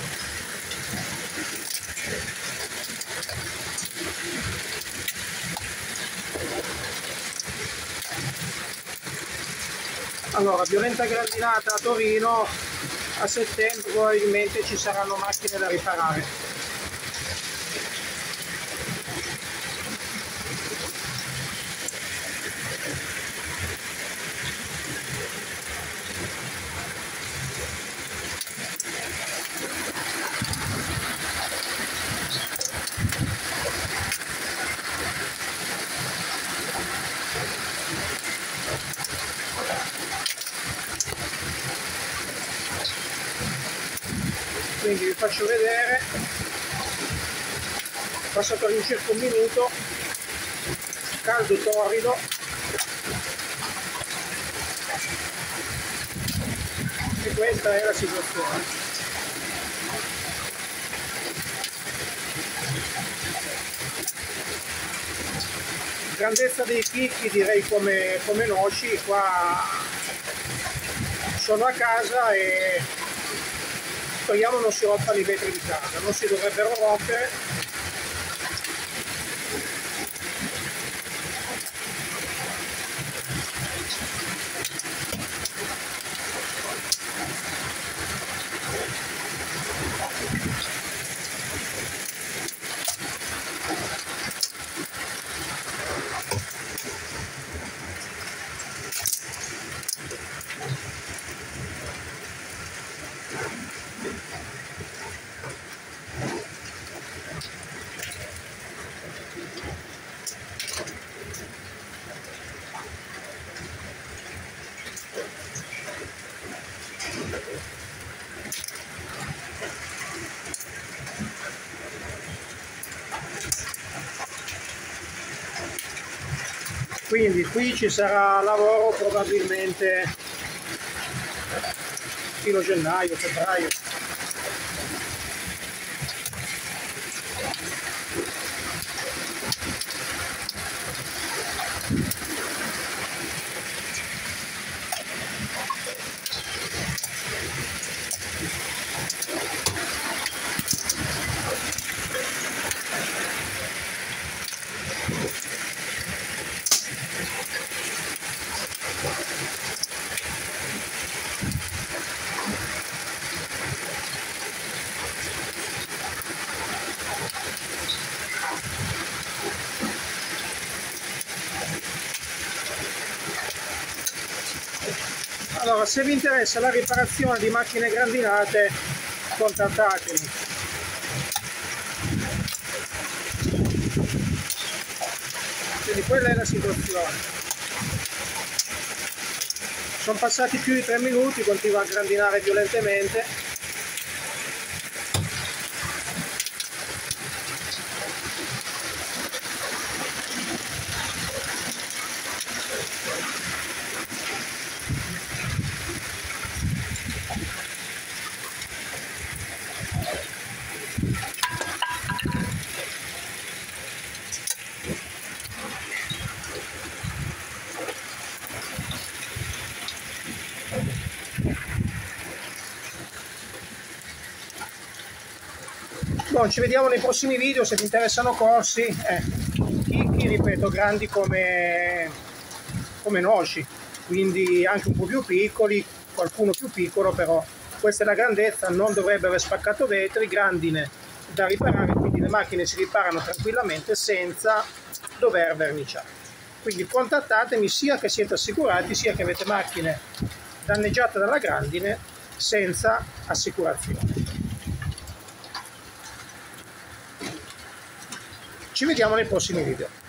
Allora, violenta grandinata a Torino, a settembre probabilmente ci saranno macchine da riparare. Quindi vi faccio vedere, passato all'incirca un minuto, caldo torrido, e questa è la situazione. Grandezza dei picchi direi come noci. Qua sono a casa e speriamo non si rompano i vetri di casa, non si dovrebbero rompere. Quindi qui ci sarà lavoro probabilmente fino a gennaio, febbraio. Allora, se vi interessa la riparazione di macchine grandinate, contattatemi. Quindi quella è la situazione. Sono passati più di 3 minuti, continua a grandinare violentemente. Bon, ci vediamo nei prossimi video. Se vi interessano corsi, chicchi, ripeto, grandi come noci, quindi anche un po' più piccoli, qualcuno più piccolo, però questa è la grandezza, non dovrebbe aver spaccato vetri, grandine da riparare, quindi le macchine si riparano tranquillamente senza dover verniciare. Quindi contattatemi sia che siete assicurati, sia che avete macchine danneggiate dalla grandine senza assicurazione. Ci vediamo nei prossimi video.